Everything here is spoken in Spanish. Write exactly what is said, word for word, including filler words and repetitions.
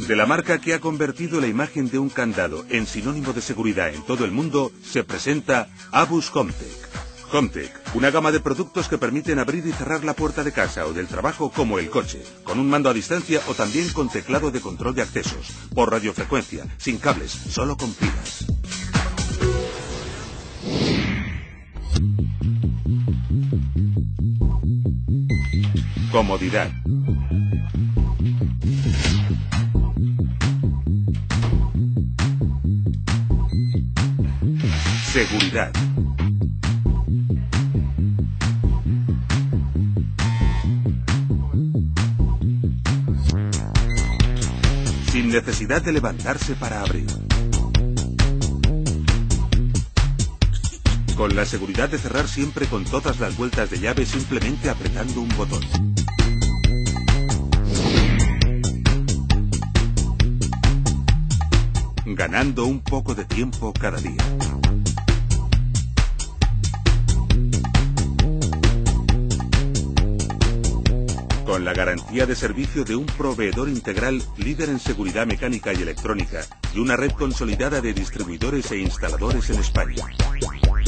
De la marca que ha convertido la imagen de un candado en sinónimo de seguridad en todo el mundo, se presenta Abus Homtech. Homtech, una gama de productos que permiten abrir y cerrar la puerta de casa o del trabajo como el coche, con un mando a distancia o también con teclado de control de accesos, por radiofrecuencia, sin cables, solo con pilas. Comodidad. Seguridad. Sin necesidad de levantarse para abrir. Con la seguridad de cerrar siempre con todas las vueltas de llave simplemente apretando un botón. Ganando un poco de tiempo cada día. Con la garantía de servicio de un proveedor integral líder en seguridad mecánica y electrónica y una red consolidada de distribuidores e instaladores en España.